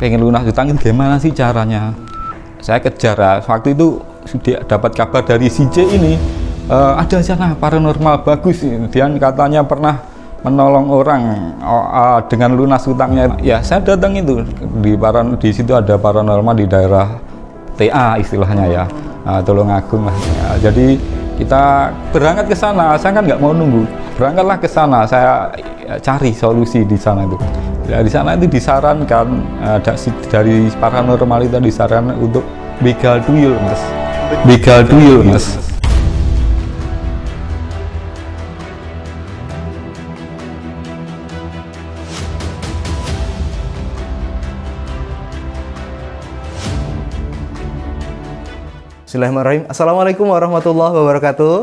pengen lunas hutang itu gimana sih caranya? Saya kejar, waktu itu sudah dapat kabar dari si C ini, ada sana paranormal bagus, dia katanya pernah menolong orang dengan lunas hutangnya. Ya saya datang itu di situ ada paranormal di daerah TA istilahnya ya, Tulungagung lah. Ya, jadi kita berangkat ke sana, saya kan nggak mau nunggu, berangkatlah ke sana, saya cari solusi di sana itu. Ya, di sana itu disarankan dari paranormal itu disarankan untuk begal tuyul, Mas. Begal tuyul, Mas. Bismillahirrahmanirrahim. Assalamualaikum warahmatullahi wabarakatuh.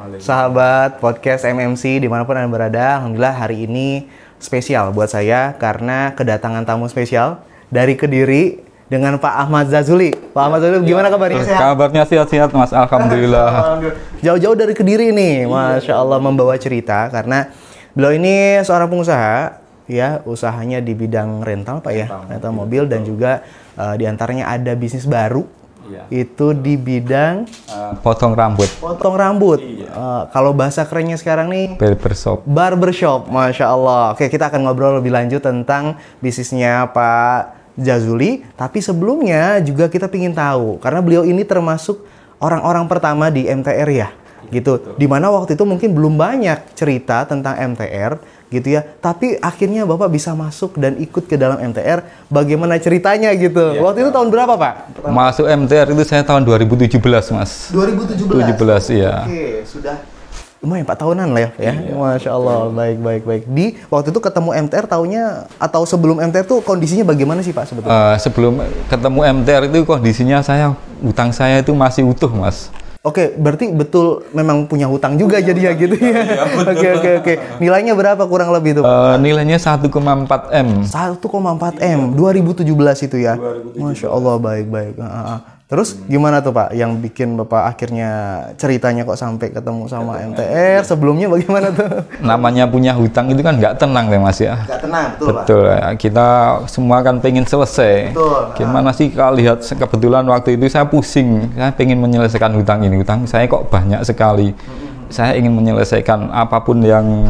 Sahabat podcast MMC dimanapun Anda berada, alhamdulillah hari ini spesial buat saya karena kedatangan tamu spesial dari Kediri dengan Pak Ahmad Zazuli. Pak Ahmad Zazuli, gimana kabarnya? Sehat? Kabarnya sehat-sehat, Mas. Alhamdulillah. Jauh-jauh dari Kediri nih, Masya Allah, membawa cerita karena beliau ini seorang pengusaha, ya, usahanya di bidang rental, Pak ya, rental mobil dan juga diantaranya ada bisnis baru. Iya. Itu di bidang potong rambut. Potong rambut. Iya. Kalau bahasa kerennya sekarang nih Barbershop. Barbershop, Masya Allah. Oke, kita akan ngobrol lebih lanjut tentang bisnisnya Pak Zazuli. Tapi sebelumnya juga kita ingin tahu, karena beliau ini termasuk orang-orang pertama di MTR ya, gitu. Dimana waktu itu mungkin belum banyak cerita tentang MTR, gitu ya. Tapi akhirnya Bapak bisa masuk dan ikut ke dalam MTR. Bagaimana ceritanya gitu? Ya, waktu itu tahun berapa, Pak? Masuk MTR itu saya tahun 2017, Mas. 2017? 17, iya. Oke, sudah lumayan 4 tahunan lah ya. Iya. Masya Allah, baik. Di waktu itu ketemu MTR tahunnya atau sebelum MTR tuh kondisinya bagaimana sih, Pak, sebetulnya? Sebelum ketemu MTR itu kondisinya hutang saya itu masih utuh, Mas. Oke, berarti betul memang punya hutang juga jadinya gitu ya. Oke. Nilainya berapa kurang lebih itu? Nilainya 1,4 M. 1,4 M 2017 itu ya. 2017. Masya Allah, baik. Terus gimana tuh, Pak, yang bikin Bapak akhirnya ceritanya kok sampai ketemu sama MTR? Sebelumnya bagaimana tuh? Namanya punya hutang itu kan nggak tenang deh, Mas ya. Nggak tenang, betul Pak. Kita semua kan pengen selesai. Betul. Gimana sih kalau lihat kebetulan waktu itu saya pusing, saya pengen menyelesaikan hutang ini. Hutang saya kok banyak sekali. Saya ingin menyelesaikan apapun yang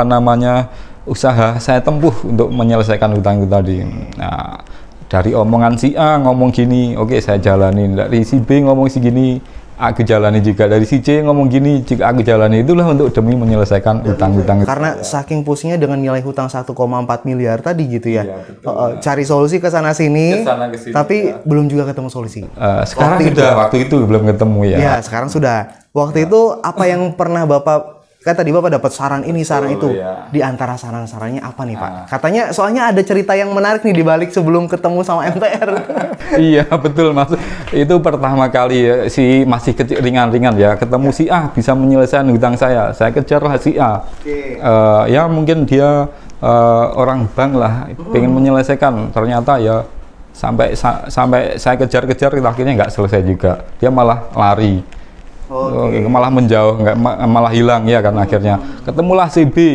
usaha saya tempuh untuk menyelesaikan hutang itu tadi. Nah, dari omongan si A ngomong gini, oke saya jalanin. Dari si B ngomong segini, aku jalani juga. Dari si C ngomong gini, juga aku jalani. Itulah untuk demi menyelesaikan hutang-hutang. Karena saking pusingnya dengan nilai hutang 1,4 miliar tadi gitu ya. Cari solusi ke sana sini, tapi ya, belum juga ketemu solusi. Sekarang waktu itu belum ketemu ya. Ya, sekarang sudah. Waktu itu apa yang pernah Bapak, kan tadi Bapak dapat saran ini, saran itu. Ya. Di antara saran-sarannya apa nih, Pak? Katanya soalnya ada cerita yang menarik nih di balik sebelum ketemu sama MTR. Iya, betul, Mas. Itu pertama kali ya, masih kecil ringan-ringan ya. Ketemu si A bisa menyelesaikan hutang saya. Saya kejarlah si A. Ya mungkin dia orang bank lah, pengen menyelesaikan. Ternyata ya sampai saya kejar-kejar akhirnya nggak selesai juga. Dia malah lari. Malah menjauh, malah hilang ya kan. Akhirnya ketemulah si B.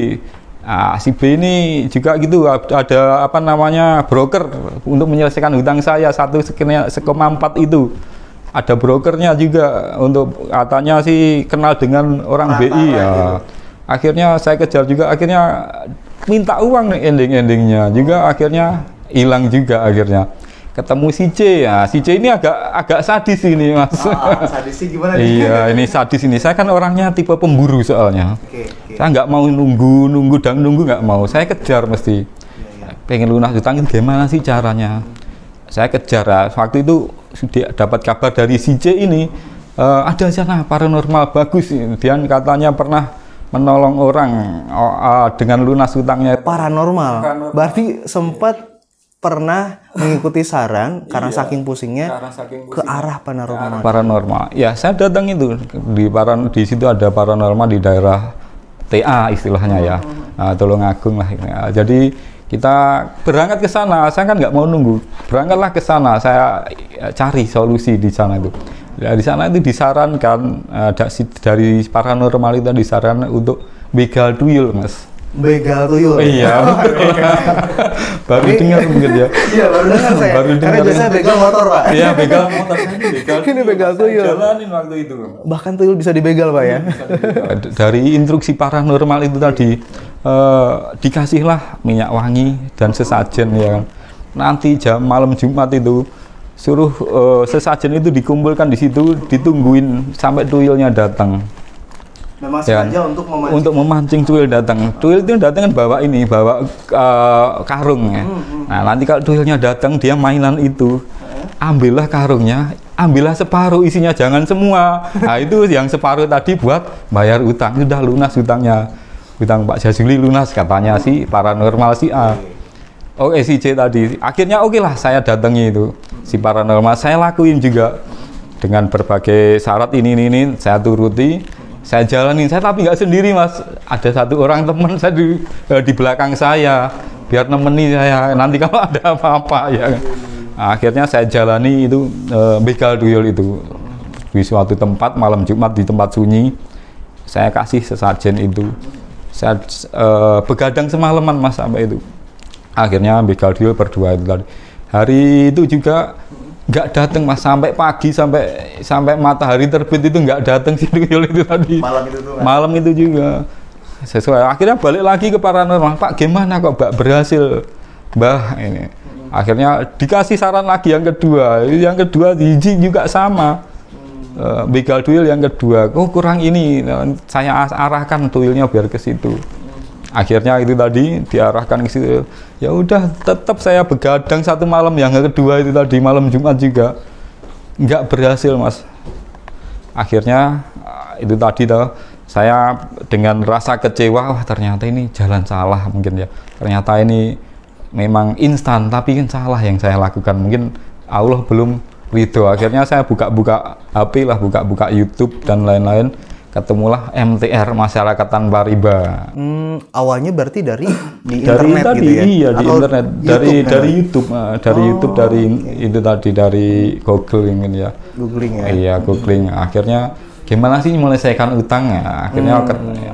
Si B ini juga gitu, ada broker untuk menyelesaikan hutang saya 1,4 itu. Ada brokernya juga, untuk katanya sih kenal dengan orang BI ya. Akhirnya saya kejar juga, akhirnya minta uang ending-endingnya juga, akhirnya hilang juga akhirnya. Ketemu si C ya, si C ini agak sadis ini, Mas. Sadisnya gimana nih? Iya, ini sadis ini. Saya kan orangnya tipe pemburu soalnya. Saya nggak mau nunggu nggak mau. Saya kejar mesti. Pengen lunas hutang itu gimana sih caranya? Saya kejar. Waktu itu sudah dapat kabar dari si C ini, ada sana paranormal bagus. Dia katanya pernah menolong orang dengan lunas hutangnya. Paranormal. Berarti sempat pernah mengikuti saran karena saking pusingnya ke arah paranormal. Ya, saya datang itu di situ ada paranormal di daerah TA istilahnya ya, Tulungagung lah. Jadi kita berangkat ke sana, saya kan nggak mau nunggu, berangkatlah ke sana, saya cari solusi di sana itu. Ya, di sana itu disarankan dari paranormal itu disarankan untuk begal tuyul, Mas. Begal tuyul. Iya. Baru dengar mungkin ya. Iya, baru dengar saya. Baru Karena dengar. biasanya begal motor, Pak. Iya, begal motor. Ini begal tuyul. Jalanin waktu itu. Bahkan tuyul bisa dibegal, Pak ya. Dari instruksi paranormal itu tadi dikasihlah minyak wangi dan sesajen ya kan. Nanti jam malam Jumat itu suruh sesajen itu dikumpulkan di situ, ditungguin sampai tuyulnya datang. Memang sengaja untuk memancing tuyul datang. Tuyul itu datang kan bawa karung ya. Nah, nanti kalau tuyulnya datang dia mainan itu. Ambillah karungnya, ambillah separuh isinya, jangan semua. Nah, itu yang separuh tadi buat bayar utang. Sudah lunas utangnya. Utang Pak Jazuli lunas katanya si paranormal si A. Oke, si C tadi. Akhirnya oke lah saya datangi itu. Si paranormal saya lakuin juga dengan berbagai syarat ini saya turuti. Saya jalanin, saya tapi nggak sendiri Mas, ada satu orang teman saya di belakang saya, biar nemeni saya nanti kalau ada apa-apa ya. Nah, akhirnya saya jalani itu begal tuyul itu di suatu tempat malam Jumat di tempat sunyi. Saya kasih sesajen itu, saya begadang semalaman Mas sampai itu. Akhirnya begal tuyul berdua itu tadi. Hari itu juga nggak datang Mas sampai pagi sampai matahari terbit itu nggak datang si tuyul itu tadi. Malam itu juga sesuai. Akhirnya balik lagi ke paranormal. Pak gimana kok Mbak berhasil Mbah ini. Akhirnya dikasih saran lagi yang kedua. Yang kedua hiji juga sama. Begal tuyul yang kedua. Oh kurang ini. Saya arahkan tuyulnya biar ke situ. Akhirnya itu tadi diarahkan ke situ. Ya udah tetap saya begadang satu malam, yang kedua itu tadi malam Jumat juga nggak berhasil Mas. Akhirnya itu tadi saya dengan rasa kecewa, wah ternyata ini jalan salah mungkin ya. Ternyata ini memang instan tapi kan salah yang saya lakukan. Mungkin Allah belum ridho. Akhirnya saya buka-buka HP lah, buka-buka YouTube dan lain-lain. Ketemulah MTR, masyarakat tanpa riba. Awalnya berarti dari internet tadi, gitu ya? Iya di Atau internet, dari YouTube, itu tadi dari googling ya. Googling ya. Iya googling. Akhirnya gimana sih menyelesaikan utang ya? Akhirnya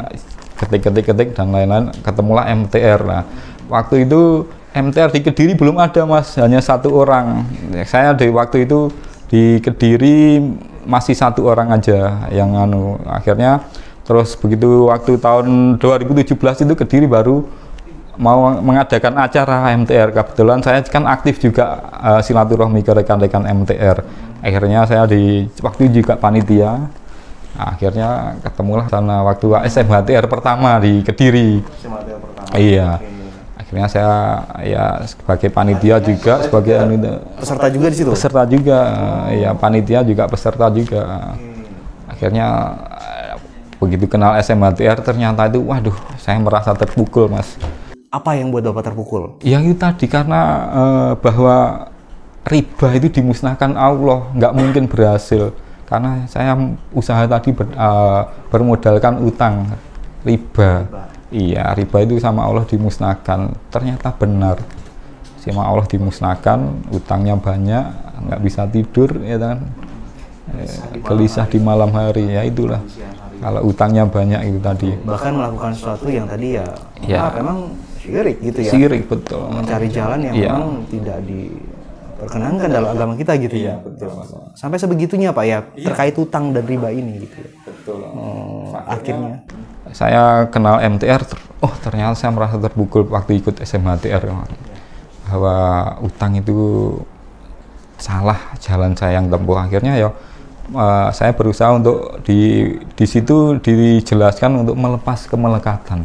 ketik dan lain-lain. Ketemulah MTR. Nah, waktu itu MTR di Kediri belum ada Mas, hanya satu orang. Saya di waktu itu di Kediri masih satu orang aja yang akhirnya terus begitu waktu tahun 2017 itu Kediri baru mau mengadakan acara MTR. Kebetulan saya kan aktif juga silaturahmi ke rekan-rekan MTR. Akhirnya saya waktu juga panitia. Akhirnya ketemulah sana waktu SMHTR pertama di Kediri. SMHTR pertama. Iya. Akhirnya saya ya sebagai panitia juga sebagai peserta juga di situ. Peserta juga, ya panitia juga peserta juga. Akhirnya begitu kenal SMHTR ternyata itu, waduh, saya merasa terpukul Mas. Apa yang buat Bapak terpukul? Yang itu tadi karena bahwa riba itu dimusnahkan Allah, nggak mungkin berhasil. Karena saya usaha tadi bermodalkan utang riba. Iya, riba itu sama Allah dimusnahkan. Ternyata benar, sama Allah dimusnahkan, utangnya banyak, nggak bisa tidur, ya kan? Gelisah di malam hari, ya itulah. Kalau utangnya banyak itu tadi. Bahkan melakukan sesuatu yang tadi ya. Memang syirik gitu ya. Syirik betul. Mencari jalan yang memang tidak diperkenankan dalam agama kita gitu ya. Betul. Sampai sebegitunya Pak ya terkait utang dan riba ini gitu. Betul. Akhirnya saya kenal MTR, ternyata saya merasa terpukul waktu ikut SMHTR bahwa utang itu salah jalan saya yang tempuh. Akhirnya ya saya berusaha untuk di situ dijelaskan untuk melepas kemelekatan.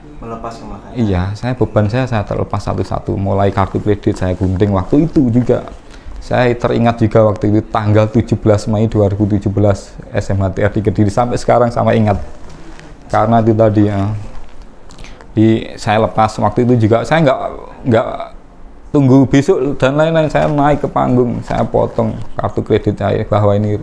Iya, beban saya terlepas satu-satu. Mulai kartu kredit saya gunting waktu itu juga. Saya teringat juga waktu itu tanggal 17 Mei 2017 SMHTR di Kediri, sampai sekarang sama ingat. Karena itu tadi ya, saya lepas waktu itu juga, saya nggak tunggu besok dan lain-lain, saya naik ke panggung, saya potong kartu kredit saya bahwa ini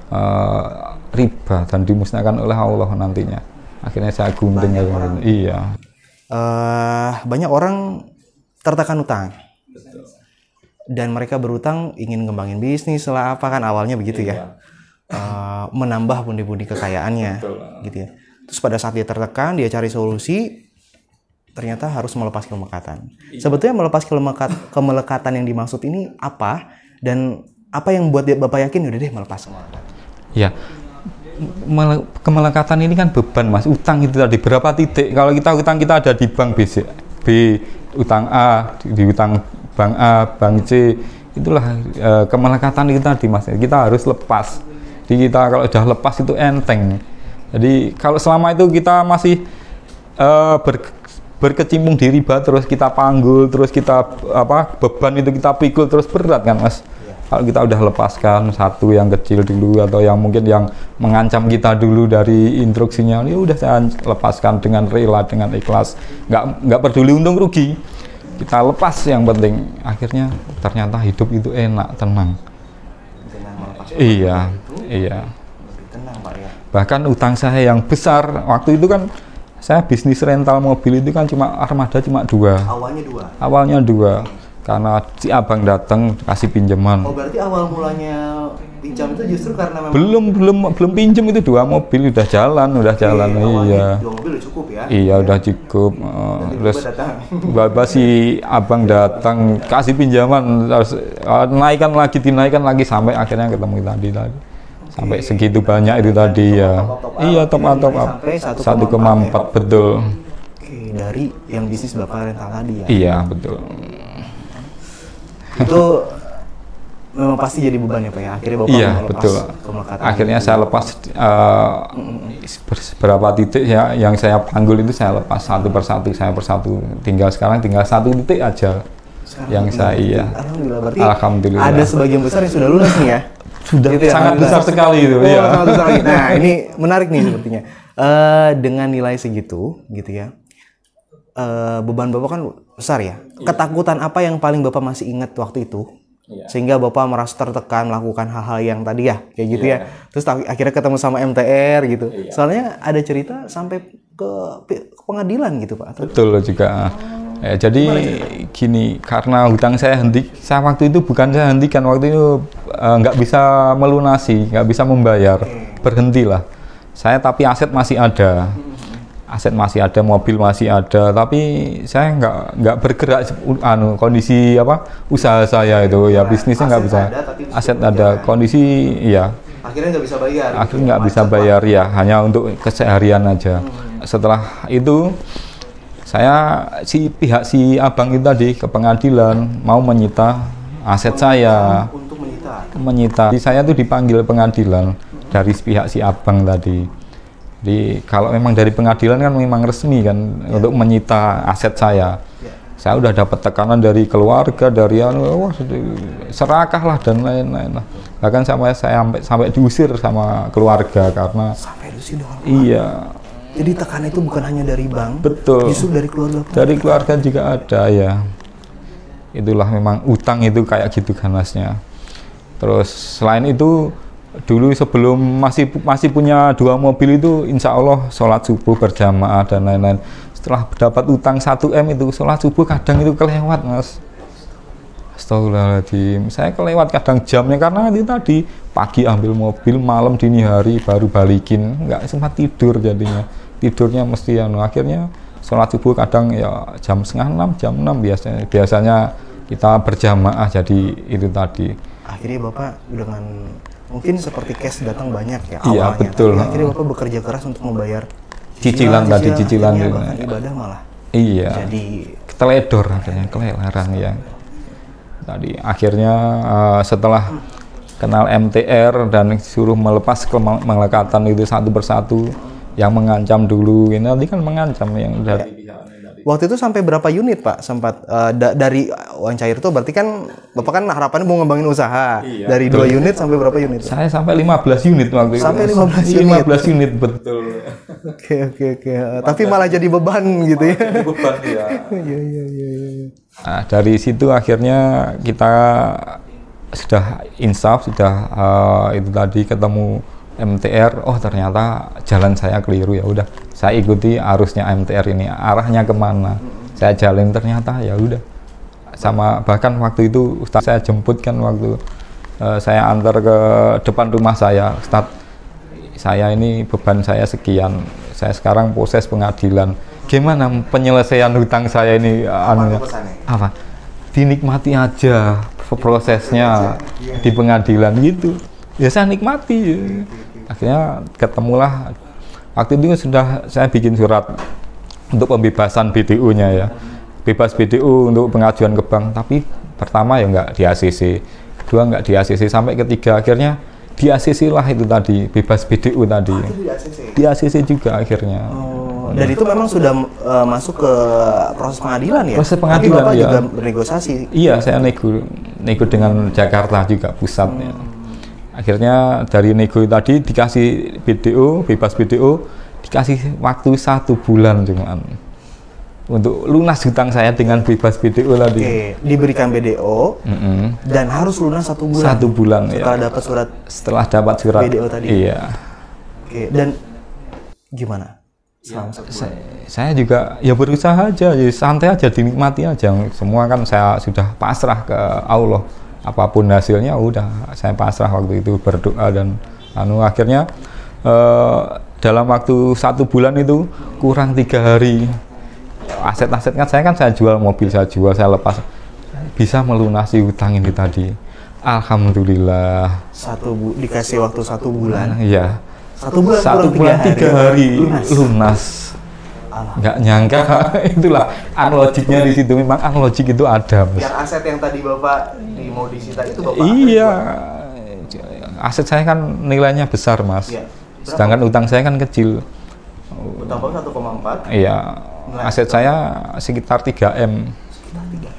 riba dan dimusnahkan oleh Allah nantinya. Akhirnya saya gunting. Iya. Banyak orang tertekan utang. Dan mereka berutang ingin ngembangin bisnis lah apa kan awalnya begitu ya. Menambah pundi-pundi kekayaannya. Betul. Gitu ya. Terus pada saat dia tertekan, dia cari solusi, ternyata harus melepas kemelekatan. Sebetulnya melepas kemelekatan yang dimaksud ini apa, dan apa yang buat Bapak yakin udah deh melepas kemelekatan? Ya, kemelekatan ini kan beban Mas, utang itu tadi berapa titik. Kalau utang kita ada di bank B, utang A, di utang bank A, bank C, itulah kemelekatan itu tadi Mas. Kita harus lepas. Jadi kita kalau udah lepas itu enteng. Jadi kalau selama itu kita masih berkecimpung di riba, terus kita panggul, terus kita beban itu kita pikul, terus berat kan Mas. Kalau kita udah lepaskan satu yang kecil dulu, atau yang mungkin yang mengancam kita dulu dari instruksinya, ya udah saya lepaskan dengan rela, dengan ikhlas, nggak peduli untung rugi, kita lepas, yang penting akhirnya ternyata hidup itu enak, tenang. Iya. Bahkan utang saya yang besar waktu itu kan, saya bisnis rental mobil itu kan cuma armada cuma 2. Awalnya dua. Karena si abang datang kasih pinjaman. Oh, berarti awal mulanya pinjam itu justru karena memang belum pinjam, itu 2 mobil udah jalan. Iya. 2 mobil udah cukup ya? Iya, udah cukup. Terus bapak si abang datang kasih pinjaman, terus dinaikkan lagi sampai akhirnya ketemu tadi. Sampai segitu banyak itu tadi ya. Iya, top up. 1,4 betul. Oke, dari yang bisnis Bapak rental tadi ya? Iya, betul. Itu memang pasti jadi beban ya Pak ya? Akhirnya Bapak melepas kemelekatan. Akhirnya saya lepas beberapa titik ya, yang saya panggul itu saya lepas satu persatu. Sekarang tinggal 1 titik aja. Saya Alhamdulillah, berarti Alhamdulillah. Ada sebagian besar yang sudah lulus nih ya? Sudah gitu sangat besar sekali itu. Iya. Sangat besar. Nah, ini menarik nih sepertinya. Dengan nilai segitu gitu ya. Beban Bapak kan besar ya. Ketakutan apa yang paling Bapak masih ingat waktu itu? Sehingga Bapak merasa tertekan melakukan hal-hal yang tadi ya, kayak gitu ya. Terus akhirnya ketemu sama MTR gitu. Soalnya ada cerita sampai ke pengadilan gitu Pak. Betul juga. Jadi gini, karena hutang saya waktu itu bukan saya hentikan, waktu itu nggak bisa melunasi, nggak bisa membayar, berhentilah. Tapi aset masih ada. Mobil masih ada, tapi saya nggak bergerak. Kondisi usaha saya itu ya, bisnisnya nggak bisa. Aset ada, kondisi ya. Akhirnya nggak bisa bayar. Akhirnya nggak bisa bayar ya, hanya untuk keseharian aja. Setelah itu pihak si abang itu tadi ke pengadilan mau menyita aset saya. Untuk menyita. Jadi saya tuh dipanggil pengadilan dari pihak si abang tadi. Jadi kalau memang dari pengadilan kan memang resmi kan untuk menyita aset saya. Saya udah dapat tekanan dari keluarga, dari serakahlah dan lain-lain lah. Bahkan sampai diusir sama keluarga karena sampai diusir dong. Iya. Jadi tekanan itu bukan hanya dari bank, betul. Justru dari keluarga. Dari keluarga juga ada ya. Itulah memang utang itu kayak gitu ganasnya. Terus selain itu dulu sebelum masih punya 2 mobil itu, insya Allah sholat subuh berjamaah dan lain-lain. Setelah dapat utang 1 M itu sholat subuh kadang itu kelewat Mas. Astagfirullahaladzim, saya kelewat kadang jamnya karena itu tadi pagi ambil mobil, malam dini hari baru balikin, nggak sempat tidur jadinya. Tidurnya mesti akhirnya sholat subuh kadang ya jam 5:30, jam 6 biasanya kita berjamaah, jadi itu tadi. Akhirnya Bapak dengan mungkin seperti cash datang banyak ya awalnya. Iya, betul. Tapi akhirnya Bapak bekerja keras untuk membayar cicilan bahkan ibadah malah. Iya. Jadi teledor akhirnya, kelelaran ya. Tadi akhirnya setelah kenal MTR dan suruh melepas kemelekatan itu satu persatu, yang mengancam dulu ini nanti kan mengancam yang dari waktu itu sampai berapa unit Pak sempat dari uang cair itu? Berarti kan Bapak kan harapannya mau ngembangin usaha. Iya, dari betul. 2 unit sampai berapa unit? Saya sampai 15 unit waktu itu. Sampai 15 unit betul. Oke. Tapi malah jadi beban gitu ya. Jadi beban ya. Iya. Nah, dari situ akhirnya kita sudah insaf, itu tadi ketemu MTR, oh ternyata jalan saya keliru, ya udah saya ikuti arusnya MTR ini, arahnya kemana saya jalin, ternyata ya udah sama. Bahkan waktu itu Ustadz saya jemput kan, waktu saya antar ke depan rumah saya, Ustadz saya ini beban saya sekian, saya sekarang proses pengadilan, gimana penyelesaian hutang saya ini anu apa? Dinikmati aja prosesnya di pengadilan gitu. Ya saya nikmati. Akhirnya ketemulah waktu itu sudah saya bikin surat untuk pembebasan BDO-nya ya. Bebas BDO untuk pengajuan ke bank, tapi pertama ya nggak di ACC, kedua nggak di ACC, sampai ketiga akhirnya di ACC lah itu tadi, bebas BDO tadi. Di ACC juga akhirnya. Dan itu memang sudah masuk ke proses pengadilan ya? Proses pengadilan Bapak ya. juga bernegosiasi? Iya, saya nego dengan Jakarta juga pusatnya. Akhirnya dari nego tadi dikasih BDO, bebas BDO, dikasih waktu 1 bulan cuman untuk lunas hutang saya dengan bebas BDO tadi. Oke, diberikan BDO dan harus lunas 1 bulan. 1 bulan setelah ya. dapat surat. Setelah dapat surat BDO tadi. Iya. Oke, dan gimana? Saya juga ya berusaha aja, ya santai aja, dinikmati aja. Semua kan saya sudah pasrah ke Allah. Apapun hasilnya udah saya pasrah waktu itu, berdoa dan akhirnya dalam waktu 1 bulan itu kurang 3 hari. Aset-aset kan saya jual mobil, saya lepas, bisa melunasi hutang ini tadi. Alhamdulillah. Dikasih waktu 1 bulan. Iya. 1 bulan, 1 bulan 3 hari lunas. Nggak nyangka itulah unlogicnya di situ, memang unlogic itu ada. Yang aset yang tadi Bapak mau disita itu Bapak? Iya. Aset saya kan nilainya besar, Mas. Iya. Sedangkan utang saya kan kecil. Utang Bapak 1,4? Iya. Aset saya sekitar 3M. Sekitar 3M.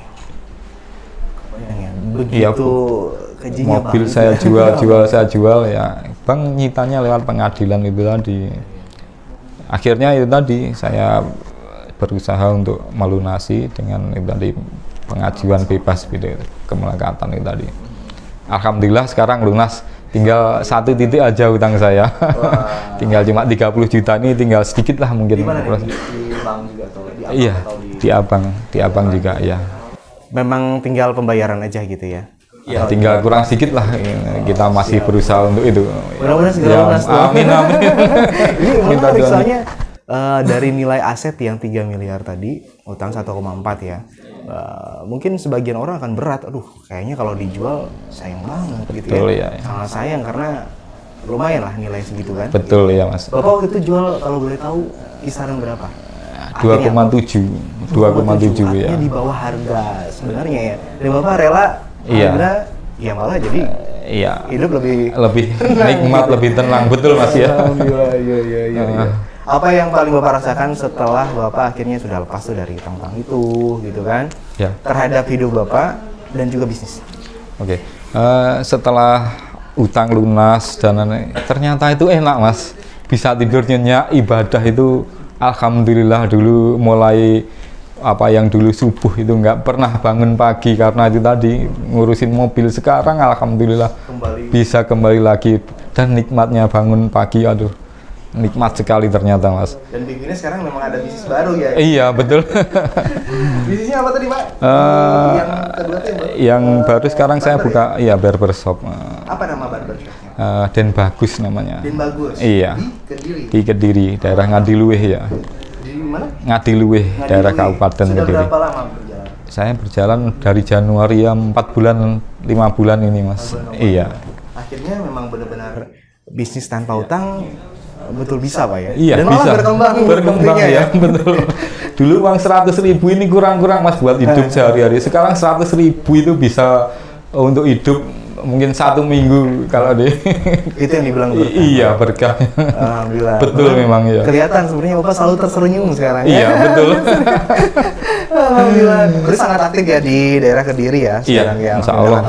Begitu iya, kejinya mobil Bang. saya jual ya. Bang nyitanya lewat pengadilan itu tadi. Akhirnya itu tadi saya berusaha untuk melunasi dengan itu tadi pengajuan bebas kemelekatan itu tadi. Alhamdulillah sekarang lunas, tinggal 1 titik aja utang saya. Tinggal cuma 30 juta ini, tinggal sedikit lah mungkin. Di mana nih? Di bank juga atau di Abang? Iya, atau di Abang juga ya. Memang tinggal pembayaran aja gitu ya? Ya, tinggal kurang sedikit lah, kita masih berusaha untuk itu. Mudah-mudahan segera lunas. Amin. Ini menarik soalnya dari nilai aset yang 3 miliar tadi, utang 1,4 ya. Mungkin sebagian orang akan berat, aduh kayaknya kalau dijual sayang banget gitu. Betul, ya. Ya. Sangat sayang karena lumayan lah nilai segitu kan. Betul ya, Mas. Bapak waktu itu jual kalau boleh tahu kisaran berapa? 2,7 ya. Di bawah harga sebenarnya ya. Dan Bapak rela Iya. Ya malah jadi iya. hidup lebih nikmat, lebih tenang, betul Mas ya. Alhamdulillah, iya. Apa yang paling Bapak rasakan setelah Bapak akhirnya sudah lepas tuh dari utang itu, gitu kan? Ya. Terhadap hidup Bapak dan juga bisnis. Oke. Setelah utang lunas dan ternyata itu enak, Mas. Bisa tidur nyenyak, ibadah itu alhamdulillah. Dulu mulai yang dulu subuh itu nggak pernah bangun pagi karena itu tadi ngurusin mobil. Sekarang alhamdulillah bisa kembali lagi, dan nikmatnya bangun pagi, aduh nikmat sekali ternyata, Mas. Dan bikinnya sekarang memang ada bisnis baru ya? Iya betul. Bisnisnya apa tadi Pak? Yang kedua tuh yang baru sekarang saya buka barbershop. Apa nama barbershopnya? Den Bagus namanya. Den Bagus? Iya. Di Kediri? Di Kediri, daerah Ngadiluwih ya. Di mana? Ngadiluwih, daerah Kabupaten Sudah Kediri. berapa lama berjalan? Saya berjalan dari Januari ya, 4 bulan, 5 bulan ini, Mas. Iya. Akhirnya memang benar-benar bisnis tanpa utang betul bisa Pak ya? Iya, dan malah bisa. berkembang ya, betul. Dulu uang 100.000 ini kurang-kurang, Mas, buat hidup sehari-hari. Sekarang 100.000 itu bisa untuk hidup mungkin 1 minggu kalau deh. Itu yang dibilang berkah. Iya, berkah. Alhamdulillah. Betul memang ya. Kelihatan sebenarnya Bapak selalu tersenyum sekarang. Iya, betul. Alhamdulillah. Berarti sangat aktif ya di daerah Kediri ya? Iya, ya, insya Allah.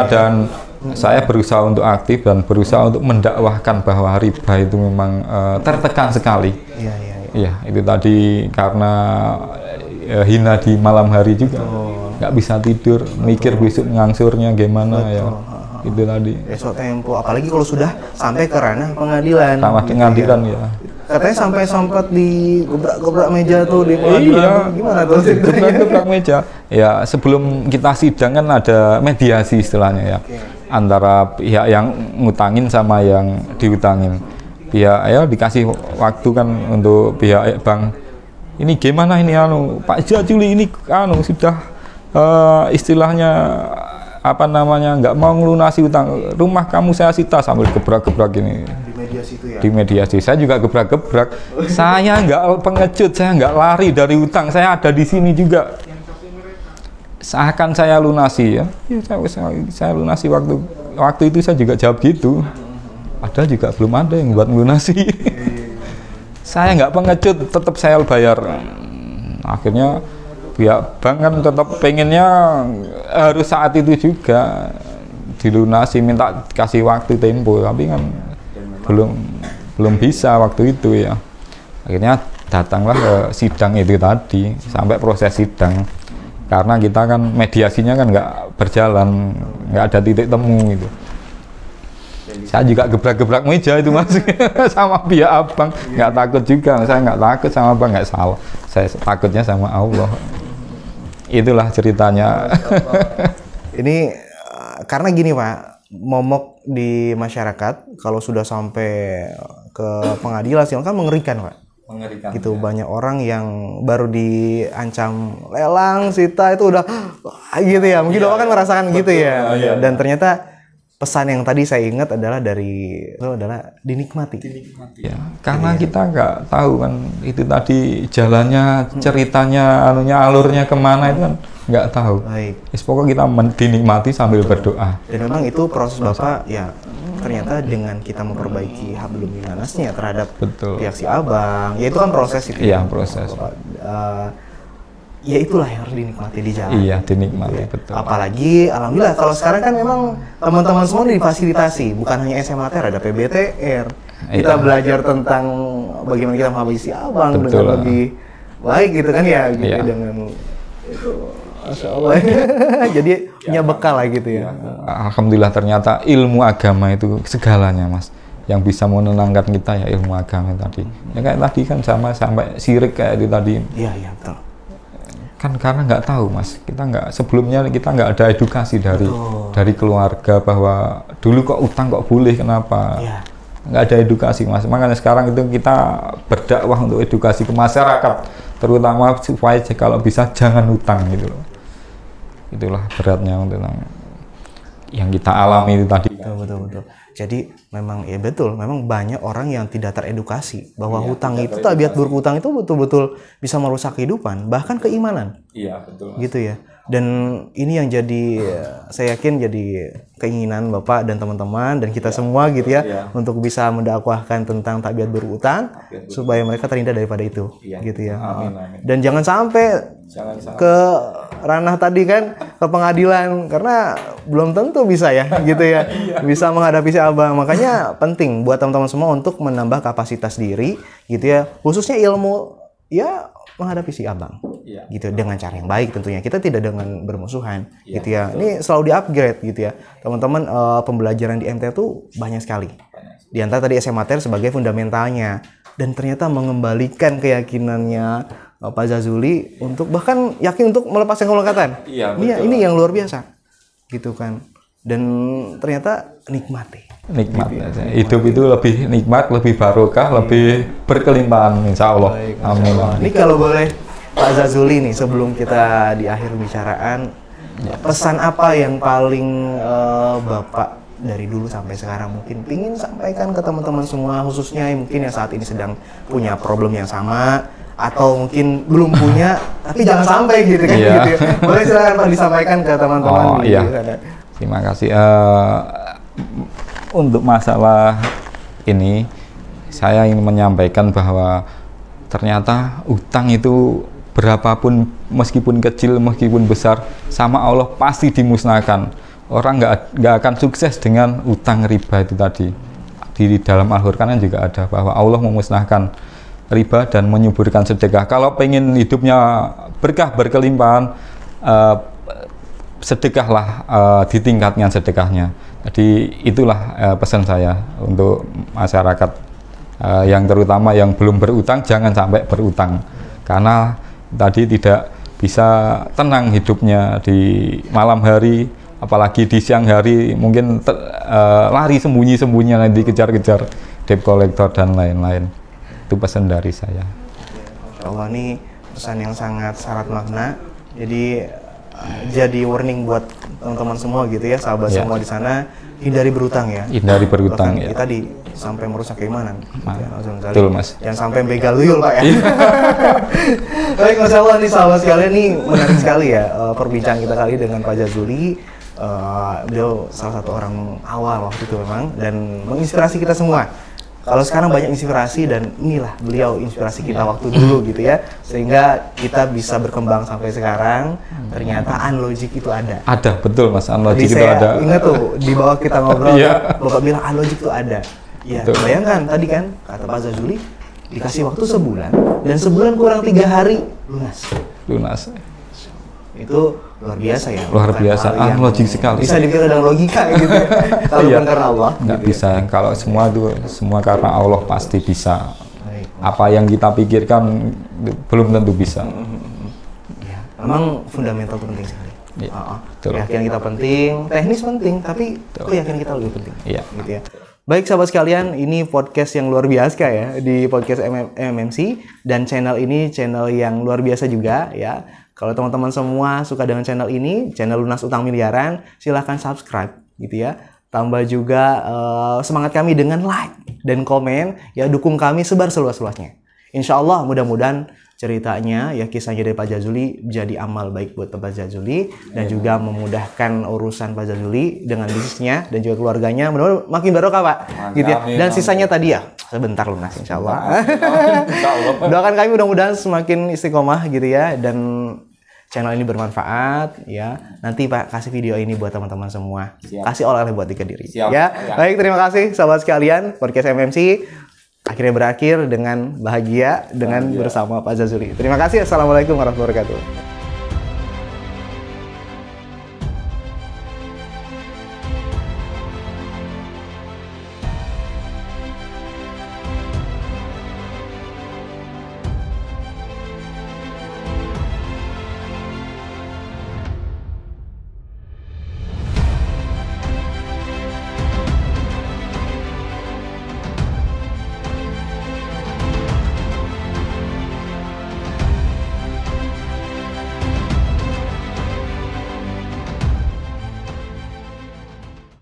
Saya berusaha untuk aktif dan berusaha untuk mendakwahkan bahwa riba itu memang tertekan sekali. Iya, itu tadi karena hina di malam hari juga. Nggak bisa tidur, mikir besok ngangsurnya gimana. Betul. Ya. Itu tadi. Besok tempo, apalagi kalau sudah sampai ke ranah pengadilan. Ranah pengadilan ya. Katanya sampai sempat di gebrak meja tuh di pengadilan. Iya. Gimana tuh? Gebrak meja. Ya, sebelum kita sidang kan ada mediasi istilahnya ya. Antara pihak yang ngutangin sama yang diutangin. Pihak dikasih waktu kan untuk pihak bank ini gimana ini anu Pak Jazuli ini anu sudah istilahnya apa namanya nggak mau ngelunasi utang, rumah kamu saya sita, sambil gebrak-gebrak ini Di mediasi itu ya. di mediasi. Saya juga gebrak-gebrak, saya nggak pengecut, saya nggak lari dari utang, saya ada di sini juga, seakan saya lunasi ya, saya lunasi. Waktu itu saya juga jawab gitu, padahal juga belum ada yang buat melunasi. Saya nggak pengecut, tetap saya bayar. Akhirnya pihak bank kan tetap pengennya harus saat itu juga dilunasi, minta kasih waktu tempo, tapi kan belum bisa waktu itu ya. Akhirnya datanglah ke sidang itu tadi, sampai proses sidang, karena kita kan mediasinya kan nggak berjalan, nggak ada titik temu gitu. Saya juga gebrak-gebrak meja itu Mas sama pihak abang, nggak takut juga, saya nggak takut sama abang, nggak salah, saya takutnya sama Allah. Itulah ceritanya. Ini karena gini Pak, momok di masyarakat kalau sudah sampai ke pengadilan kan mengerikan Pak. Mengerikan. Gitu ya. Banyak orang yang baru diancam lelang, sita itu udah gitu ya. Mungkin Bapak kan merasakan gitu ya. Dan ternyata pesan yang tadi saya ingat adalah dinikmati. Ya, karena kita nggak tahu kan itu tadi jalannya, ceritanya, alurnya kemana itu kan nggak tahu. Baik. Pokoknya kita dinikmati sambil berdoa. Dan memang itu proses Bapak ya. Ternyata dengan kita memperbaiki hablum minanasnya terhadap pihak si abang, ya itu kan proses itu. Iya, proses. Ya itulah yang harus dinikmati di jalan. Iya, dinikmati, betul. Apalagi alhamdulillah kalau sekarang kan memang teman-teman semua difasilitasi, bukan hanya SMA TR, ada PBTR. Kita belajar tentang bagaimana kita memahami si abang dengan lebih baik gitu kan ya, gitu dengan itu. Masya Allah. Jadi punya bekal lah gitu ya. Alhamdulillah ternyata ilmu agama itu segalanya Mas. Yang bisa menenangkan kita ya ilmu agama tadi. Ya kayak tadi kan sama sampai sirik kayak itu tadi. Iya, betul. Kan karena nggak tahu Mas, kita sebelumnya kita nggak ada edukasi dari keluarga bahwa dulu kok utang kok boleh, kenapa nggak ada edukasi Mas. Makanya sekarang itu kita berdakwah untuk edukasi ke masyarakat, terutama supaya kalau bisa jangan utang gitu loh. Itulah beratnya untuk yang kita alami itu tadi. Betul. Jadi memang ya betul, memang banyak orang yang tidak teredukasi bahwa hutang itu, tabiat buruk hutang itu betul-betul bisa merusak kehidupan, bahkan keimanan. Iya, betul. Gitu ya. Dan ini yang jadi saya yakin jadi keinginan Bapak dan teman-teman dan kita semua gitu ya, untuk bisa mendakwahkan tentang tabiat berhutang supaya mereka terhindar daripada itu, gitu ya. Amin. Dan jangan sampai ke ranah tadi kan ke pengadilan, karena belum tentu bisa ya, gitu ya, bisa menghadapi si abang. Makanya penting buat teman-teman semua untuk menambah kapasitas diri, gitu ya, khususnya ilmu ya menghadapi si abang, gitu, dengan cara yang baik tentunya. Kita tidak dengan bermusuhan, gitu ya. Ini selalu di-upgrade, gitu ya. Teman-teman, pembelajaran di MT itu banyak sekali. Di antara tadi SMA TR sebagai fundamentalnya, dan ternyata mengembalikan keyakinannya Pak Jazuli untuk bahkan yakin untuk melepaskan kelekatan. Ini yang luar biasa, gitu kan. Dan ternyata nikmati. Nikmat aja. Hidup itu lebih nikmat, lebih barokah, lebih berkelimpahan insya Allah. Amin. Ini kalau boleh Pak Jazuli nih, sebelum kita di akhir pembicaraan, pesan apa yang paling Bapak dari dulu sampai sekarang mungkin ingin sampaikan ke teman-teman semua, khususnya mungkin yang saat ini sedang punya problem yang sama, atau mungkin belum punya tapi jangan sampai gitu kan, gitu ya. Boleh silakan Pak disampaikan ke teman-teman. Terima kasih. Untuk masalah ini saya ingin menyampaikan bahwa ternyata utang itu berapapun, meskipun kecil meskipun besar, sama Allah pasti dimusnahkan. Orang nggak akan sukses dengan utang riba itu tadi. Di dalam Al-Qur'an juga ada bahwa Allah memusnahkan riba dan menyuburkan sedekah. Kalau pengen hidupnya berkah berkelimpahan, sedekahlah, ditingkatkan sedekahnya. Jadi itulah pesan saya untuk masyarakat, yang terutama yang belum berutang, jangan sampai berutang, karena tadi tidak bisa tenang hidupnya di malam hari, apalagi di siang hari mungkin lari sembunyi-sembunyi, nanti dikejar-kejar debt collector dan lain-lain. Itu pesan dari saya. Masya Allah, nih pesan yang sangat syarat makna. Jadi warning buat teman-teman semua gitu ya, sahabat semua di sana, hindari berutang ya. Hindari berutang ya. Kita sampai merusak keimanan. Gitu ya, betul Mas. Jangan sampai begal tuyul Pak ya. Baik, Masya Allah nih sahabat sekalian, nih menarik sekali ya perbincangan kita kali dengan Pak Jazuli. Beliau salah satu orang awal waktu itu memang, dan menginspirasi kita semua. Kalau sekarang banyak inspirasi, dan inilah beliau inspirasi kita waktu dulu gitu ya, sehingga kita bisa berkembang sampai sekarang. Ternyata Unlogic itu ada. Ada, betul Mas, Unlogic itu ada. Ingat tuh di bawah kita ngobrol, Bapak bilang Unlogic itu ada. Ya, bayangkan tadi kan kata Pak Jazuli dikasih waktu sebulan, dan sebulan kurang 3 hari lunas. Itu luar biasa ya. Luar biasa, Unlogic sekali. Bisa dipikir dengan logika gitu. Kalau bukan karena Allah. Nggak bisa. Kalau semua karena Allah pasti bisa. Apa yang kita pikirkan belum tentu bisa. Ya, memang fundamental itu penting sekali. Keyakinan kita penting, teknis penting, tapi keyakinan kita lebih penting. Gitu ya. Baik sahabat sekalian, ini podcast yang luar biasa ya, di podcast MMC, dan channel ini channel yang luar biasa juga ya. Kalau teman-teman semua suka dengan channel ini, channel Lunas Utang Miliaran, silahkan subscribe gitu ya. Tambah juga semangat kami dengan like dan komen, ya dukung kami sebar seluas-luasnya. Insya Allah mudah-mudahan ceritanya, ya kisahnya dari Pak Jazuli jadi amal baik buat Pak Jazuli, dan juga memudahkan urusan Pak Jazuli dengan bisnisnya dan juga keluarganya. Mudah-mudahan makin barokah Pak, gitu ya. Dan sisanya tadi ya sebentar lunas Insya Allah. Doakan kami mudah-mudahan semakin istiqomah gitu ya, dan channel ini bermanfaat ya. Nanti Pak kasih video ini buat teman-teman semua. Kasih oleh-oleh buat Dika Diri. Ya. Baik, terima kasih sahabat sekalian. Podcast MMC akhirnya berakhir dengan bahagia bersama Pak Jazuli. Terima kasih. Assalamualaikum warahmatullahi wabarakatuh.